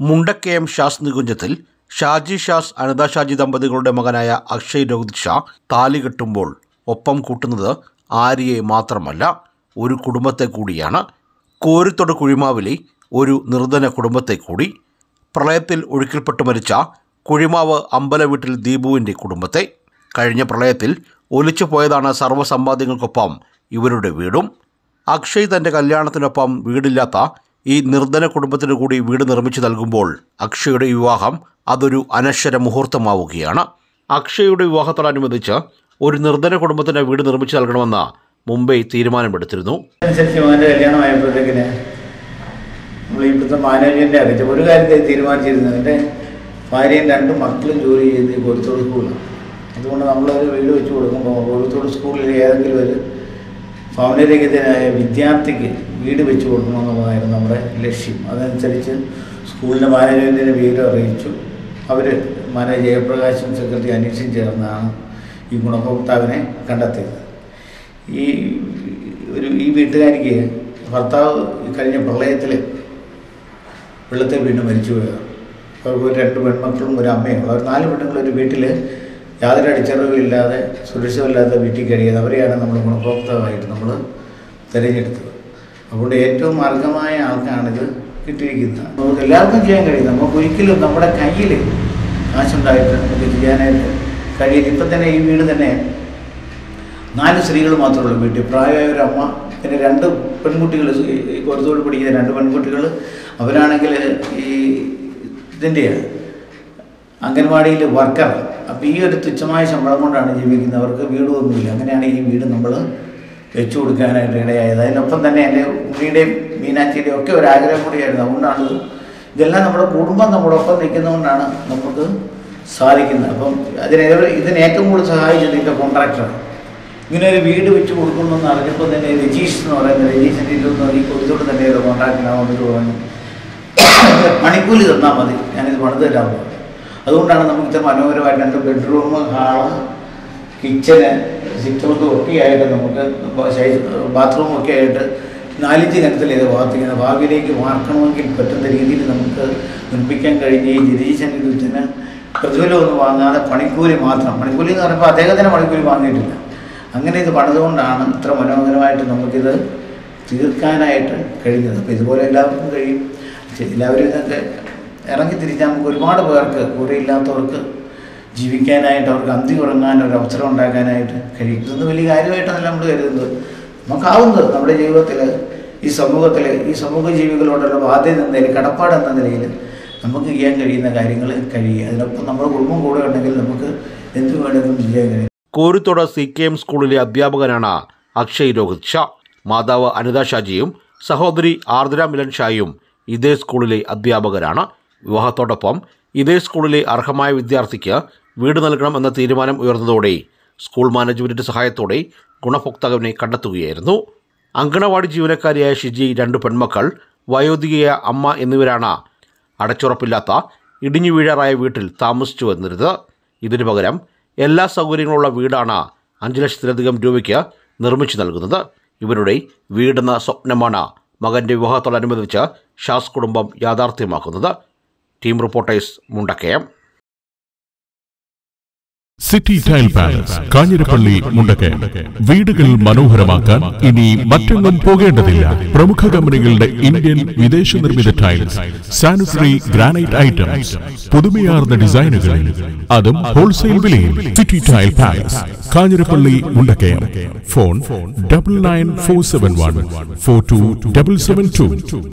മുണ്ടക്കയം ഷാസ് നികുഞ്ചത്തിൽ ഷാജി ഷാസ് അനിത ഷാജി ദമ്പതികളുടെ മകനായ അക്ഷയ് രോഹിത് ഷാ താലി കെട്ടുമ്പോൾ ഒപ്പം കൂട്ടുന്നത് ആര്യയെ മാത്രമല്ല, ഒരു കുടുംബത്തെ കൂടിയാണ്. കോരിത്തൊട് കുഴിമാവിലെ ഒരു നിർധന കുടുംബത്തെ കൂടി. പ്രളയത്തിൽ ഒഴുക്കിൽപ്പെട്ട് മരിച്ച കുഴിമാവ് അമ്പലവീട്ടിൽ ദീപുവിൻ്റെ കുടുംബത്തെ. കഴിഞ്ഞ പ്രളയത്തിൽ ഒലിച്ചു പോയതാണ് സർവ്വസമ്പാദ്യങ്ങൾക്കൊപ്പം ഇവരുടെ വീടും. അക്ഷയ് തൻ്റെ കല്യാണത്തിനൊപ്പം വീടില്ലാത്ത ഈ നിർധന കുടുംബത്തിന് കൂടി വീട് നിർമ്മിച്ചു നൽകുമ്പോൾ അക്ഷയുടെ വിവാഹം അതൊരു അനശ്വര മുഹൂർത്തമാവുകയാണ്. അക്ഷയുടെ വിവാഹത്തോടനുബന്ധിച്ച് ഒരു നിർധന കുടുംബത്തിന് വീട് നിർമ്മിച്ചു നൽകണമെന്ന് മുംബൈ തീരുമാനമെടുത്തിരുന്നു. കല്യാണമായപ്പോഴത്തേക്കിന് നമ്മൾ ഇപ്പോഴത്തെ മാനേജ്മെൻറ്റിനെ അറിയിച്ച ഒരു കാര്യത്തെ തീരുമാനിച്ചിരുന്നത്, എൻ്റെ ഭാര്യയും 2 മക്കളും ജോലി ചെയ്ത് കോഴിത്തോട് സ്കൂളിലാണ്. അതുകൊണ്ട് നമ്മളൊരു വീട് വെച്ച് കൊടുക്കുമ്പോൾ കോഴിത്തോട് സ്കൂളിൽ ഏതെങ്കിലും ഒരു ഭവനരഹിതനായ വിദ്യാർത്ഥിക്ക് വീട് വെച്ച് കൊടുക്കണമെന്നുള്ളതായിരുന്നു നമ്മുടെ ലക്ഷ്യം. അതനുസരിച്ച് സ്കൂളിൻ്റെ മാനേജ്മെൻറ്റിനെ വിവരം അറിയിച്ചു. അവർ മാനേജർ ജയപ്രകാശും സെക്രട്ടറി അനീഷും ചേർന്നാണ് ഈ ഗുണഭോക്താവിനെ കണ്ടെത്തിയത്. ഈ വീട്ടുകാരിക്ക് ഭർത്താവ് കഴിഞ്ഞ പ്രളയത്തിൽ വെള്ളത്തിൽ വീണ്ടും മരിച്ചു പോയതാണ്. അവർക്ക് 2 പെൺമക്കളും ഒരു അമ്മയും ഉള്ള 4 പെണ്ണുങ്ങളൊരു വീട്ടിൽ യാതൊരു അടിച്ചറിവില്ലാതെ സുരക്ഷിതമില്ലാത്ത വീട്ടിൽ കഴിയുന്നത്. അവരെയാണ് നമ്മൾ ഗുണഭോക്താവായിട്ട് നമ്മൾ തിരഞ്ഞെടുത്തത്. അതുകൊണ്ട് ഏറ്റവും മാർഗമായ ആൾക്കാണിത് കിട്ടിയിരിക്കുന്നത്. നമുക്ക് എല്ലാവർക്കും ചെയ്യാൻ കഴിയും. നമുക്ക് ഒരിക്കലും നമ്മുടെ കയ്യിൽ കാശുണ്ടായിട്ട് നമുക്ക് ചെയ്യാനായിട്ട് കഴിയില്ല. ഇപ്പം തന്നെ ഈ വീട് തന്നെ 4 സ്ത്രീകൾ മാത്രമേ ഉള്ളൂ വീട്ടിൽ. പ്രായമായ ഒരു അമ്മ, പിന്നെ 2 പെൺകുട്ടികൾ, ഈ കോഴിത്തോട് പഠിക്കുന്ന 2 പെൺകുട്ടികൾ. അവരാണെങ്കിൽ ഈ ഇതിൻ്റെയാണ് അംഗൻവാടിയിൽ വർക്കർ. അപ്പോൾ ഈ ഒരു തുച്ഛമായ ശമ്പളം കൊണ്ടാണ് ജീവിക്കുന്നത്. അവർക്ക് വീടൊന്നുമില്ല. അങ്ങനെയാണ് ഈ വീട് നമ്മൾ വെച്ചു കൊടുക്കാനായിട്ട് ഇടയായത്. അതിനൊപ്പം തന്നെ എൻ്റെ ഉണ്ണിയുടെയും മീനാക്ഷിയുടെയും ഒക്കെ ഒരു ആഗ്രഹം കൂടിയായിരുന്നു. അതുകൊണ്ടാണ് ഇതെല്ലാം നമ്മുടെ കുടുംബം നമ്മളൊപ്പം നിൽക്കുന്നതുകൊണ്ടാണ് നമുക്ക് സാധിക്കുന്നത്. അപ്പം ഇതിന് ഏറ്റവും കൂടുതൽ സഹായിച്ചത് ഇതിൻ്റെ കോൺട്രാക്ടറാണ്. ഇങ്ങനെ ഒരു വീട് വെച്ച് കൊടുക്കണമെന്ന് അറിഞ്ഞപ്പോൾ തന്നെ രജീഷ് എന്ന് പറയുന്നത്, രജീഷിൻ്റെ ഈ കൊടുത്തോട്ട് തന്നെ ഒരു കോൺട്രാക്ടറാണ് വന്നിട്ട് പറഞ്ഞു, മണിക്കൂലി തന്നാൽ മതി, ഞാനിത് പണിത് തരാമെന്ന് പറഞ്ഞു. അതുകൊണ്ടാണ് നമുക്ക് ഇത്ര മനോഹരമായിട്ട് 2 ബെഡ്റൂം, ഹാള്, കിച്ചന്, സിറ്റൗട്ടും ഒക്കെ ആയിട്ട് നമുക്ക് ബാത്റൂമും ഒക്കെ ആയിട്ട് 4-5 കനത്തിൽ ഇത് വാർത്തിക്കുന്നത്. ഭാവിയിലേക്ക് വാർക്കണമെങ്കിൽ പറ്റുന്ന രീതിയിൽ നമുക്ക് നിർമ്മിക്കാൻ കഴിഞ്ഞ ഈ ജിരീശൻ ഇതിന് പ്രതിഫലമൊന്നും വാങ്ങാതെ പണിക്കൂലി മാത്രം. പണിക്കൂലി എന്ന് പറയുമ്പോൾ അദ്ദേഹത്തിന് പണിക്കൂലി വാങ്ങിയിട്ടില്ല. അങ്ങനെ ഇത് പണിതുകൊണ്ടാണ് ഇത്ര മനോഹരമായിട്ട് നമുക്കിത് തീർക്കാനായിട്ട് കഴിഞ്ഞത്. അപ്പോൾ ഇതുപോലെ എല്ലാവർക്കും കഴിയും. എല്ലാവരും ഇതൊക്കെ ഇറങ്ങി തിരിച്ചാൽ നമുക്ക് ഒരുപാട് പേർക്ക്, കൂടെയില്ലാത്തവർക്ക് ജീവിക്കാനായിട്ട്, അവർക്ക് അന്തി ഉറങ്ങാൻ ഒരു അവസരം ഉണ്ടാക്കാനായിട്ട് കഴിയും. ഇതൊന്നും വലിയ കാര്യമായിട്ടാണ് നമ്മൾ കരുതുന്നത്. നമുക്കാവുന്നത് നമ്മുടെ ജീവിതത്തിൽ, ഈ സമൂഹത്തിൽ, ഈ സമൂഹ ജീവികളോടുള്ള ബാധ്യത എന്ന നിലയിൽ, കടപ്പാട് എന്ന നിലയിൽ നമുക്ക് ചെയ്യാൻ കഴിയുന്ന കാര്യങ്ങൾ കഴിയുക. അതിനൊപ്പം നമ്മുടെ കുടുംബം കൂടെ ഉണ്ടെങ്കിൽ നമുക്ക് എന്ത് വേണമെങ്കിലും ചെയ്യാൻ കഴിയും. കോരിത്തോട് CKM സ്കൂളിലെ അധ്യാപകനാണ് അക്ഷയ് രോഹിത് ഷാ. മാതാവ് അനിത ഷാജിയും സഹോദരി ആർദ്ര മിലൻ ഷായും ഇതേ സ്കൂളിലെ അധ്യാപകരാണ്. വിവാഹത്തോടൊപ്പം ഇതേ സ്കൂളിലെ അർഹമായ വിദ്യാർത്ഥിക്ക് വീട് നൽകണം എന്ന തീരുമാനം ഉയർന്നതോടെ സ്കൂൾ മാനേജ്മെൻറ്റിൻ്റെ സഹായത്തോടെ ഗുണഭോക്താവിനെ കണ്ടെത്തുകയായിരുന്നു. അങ്കണവാടി ജീവനക്കാരിയായ ഷിജി, 2 പെൺമക്കൾ, വയോധികയായ അമ്മ എന്നിവരാണ് അടച്ചുറപ്പില്ലാത്ത ഇടിഞ്ഞു വീഴാറായ വീട്ടിൽ താമസിച്ചു വന്നിരുന്നത്. ഇതിനു പകരം എല്ലാ സൗകര്യങ്ങളുള്ള വീടാണ് 5 ലക്ഷത്തിലധികം രൂപയ്ക്ക് നിർമ്മിച്ചു നൽകുന്നത്. ഇവരുടെ വീടെന്ന സ്വപ്നമാണ് മകൻ്റെ വിവാഹത്തോടനുബന്ധിച്ച് ഷാസ് കുടുംബം യാഥാർത്ഥ്യമാക്കുന്നത്. Team reporters, Mundakayam. City tile palace, Kanjirappally, Mundakayam. വീടുകൾ മനോഹരമാക്കാൻ ഇനി മറ്റെങ്ങും പോകേണ്ടതില്ല. പ്രമുഖ കമ്പനികളുടെ ഇന്ത്യൻ, വിദേശ നിർമ്മിത ടൈൽസ്, സാനിറ്ററി, ഗ്രാനൈറ്റ് ഐറ്റംസ്, പുതുമയാർന്ന ഡിസൈനുകളിൽ, അതും ഹോൾസെയിൽ വിലയിൽ. City tile palace, Kanjirappally, Mundakayam. Phone 9947142772.